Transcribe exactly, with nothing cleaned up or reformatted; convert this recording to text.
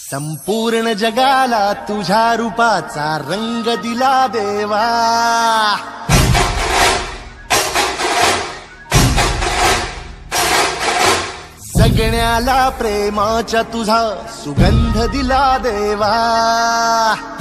संपूर्ण जगाला तुझ्या रूपाचा रंग दिला देवा। जगण्याला प्रेमाचा तुझा सुगंध दिला देवा।